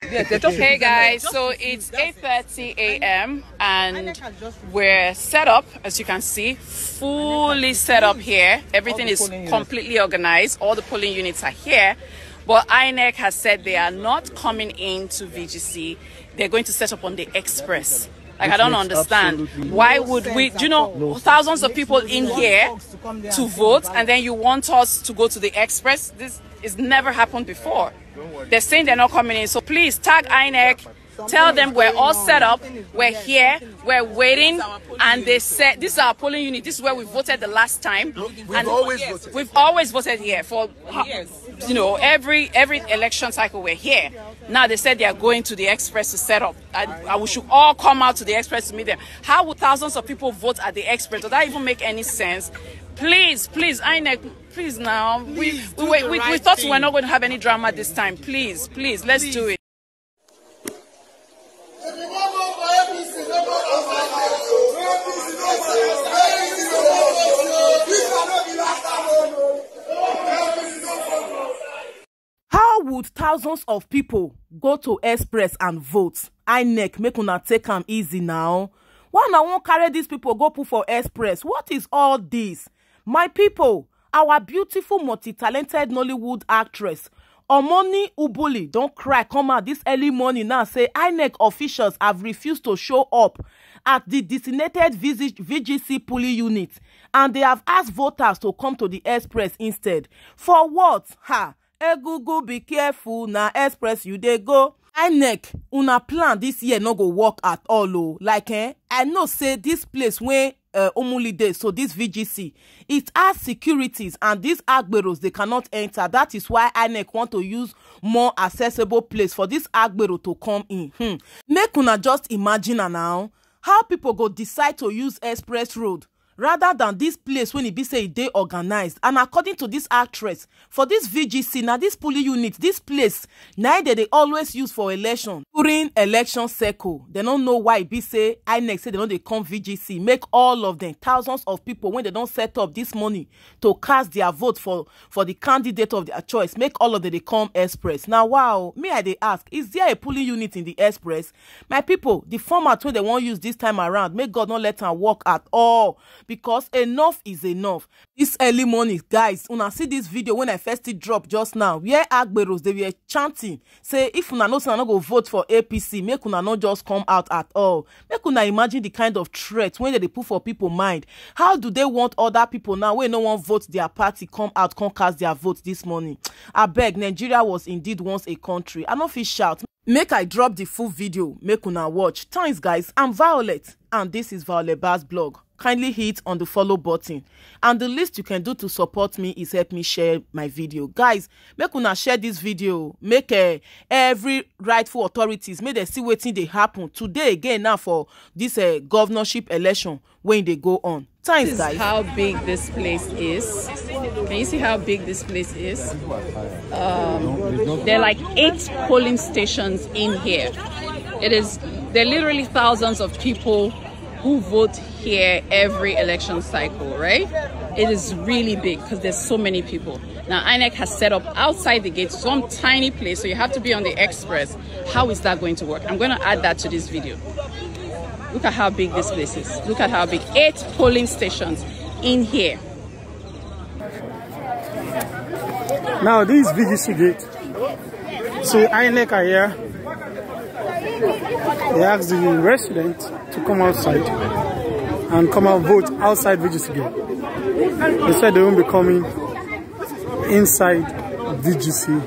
Hey guys, so it's 8:30 a.m. and we're set up, as you can see, fully set up here. Everything is completely organized. All the polling units are here, but INEC has said they are not coming into VGC. They're going to set up on the express. Like, I don't understand. Why would we, you know, thousands of people in here to vote, and then you want us to go to the express? This has never happened before. They're saying they're not coming in. So please tag INEC, tell them we're all set up, we're here, we're waiting, and they said this is our polling unit. This is where we voted the last time. We've always voted here for years. You know, every election cycle we're here. Now they said they are going to the express to set up, and we should all come out to the express to meet them. How would thousands of people vote at the express? Does that even make any sense? Please, INEC, please now. We thought we were not going to have any drama this time. Please, let's do it. How would thousands of people go to express and vote? INEC, make una take am easy now. Why I won't carry these people go put for express? What is all this? My people, our beautiful multi-talented Nollywood actress Omoni Ubuli don't cry come out this early morning now say INEC officials have refused to show up at the designated VGC polling unit, and they have asked voters to come to the express instead. For what? Egugu, be careful, na express you dey go. INEC, una plan this year no go work at all. Oh. Like, I know say this place where Omuli dey, so this VGC, it has securities, and these agberos, they cannot enter. That is why INEC want to use more accessible place for this agbero to come in. Make una just imagine now how people go decide to use express road rather than this place when it be say they organized. And according to this actress, for this VGC, now this polling unit, this place, now they always use for election. During election cycle, they don't know why it be say, INEC say they know they come VGC, make all of them, thousands of people, when they don't set up this money to cast their vote for the candidate of their choice, make all of them they come express. Now, wow, me I they ask, is there a polling unit in the express? My people, the format when they won't use this time around, may God not let them work at all. Because enough is enough. This early morning, guys, una see this video when I first drop just now, where agberos they were chanting, say if una know say una no go vote for APC, make una not just come out at all. Make una imagine the kind of threat when they put for people mind. How do they want other people now when no one votes their party come out, come cast their votes this morning? I beg, Nigeria was indeed once a country. I know fit shout. Make I drop the full video, make una watch. Thanks guys, I'm Violet and this is Violet Bar's blog. Kindly hit on the follow button, and the least you can do to support me is help me share my video. Guys, make una share this video, make every rightful authorities make them see wetin dey happen today again now for this governorship election when they go on. Thanks guys. How big this place is. Can you see how big this place is? There are like 8 polling stations in here. There are literally thousands of people who vote here every election cycle, right? It is really big because there's so many people. Now INEC has set up outside the gate some tiny place, so you have to be on the express. How is that going to work? I'm going to add that to this video. Look at how big this place is. Look at how big. 8 polling stations in here. Now this VGC gate. So INEC are here. They asked the residents to come outside and come and vote outside VGC gate. They said they won't be coming inside VGC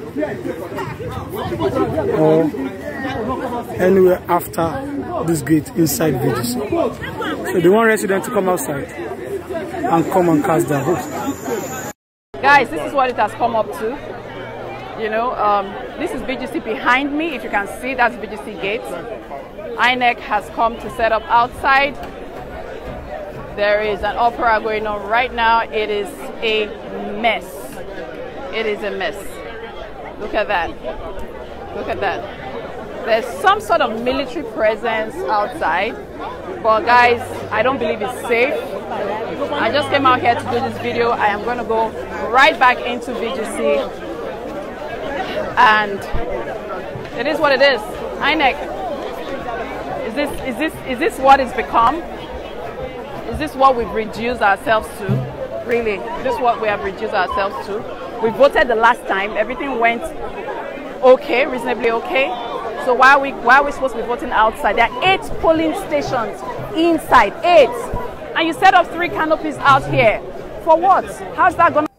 or anywhere after this gate inside VGC. So they want residents to come outside and come and cast their vote. Guys, this is what it has come up to. You know, this is VGC behind me. If you can see, that's VGC gate. INEC has come to set up outside. There is an opera going on right now. It is a mess. It is a mess. Look at that. Look at that. There's some sort of military presence outside. But guys, I don't believe it's safe. I just came out here to do this video. I am going to go right back into VGC and It is what it is. INEC. Is this what it's become? Is this what we've reduced ourselves to? Really? Is this what we have reduced ourselves to? We voted the last time. Everything went okay, reasonably okay. So why are we supposed to be voting outside? There are 8 polling stations inside. 8. And you set up 3 canopies out here. For what? How's that going to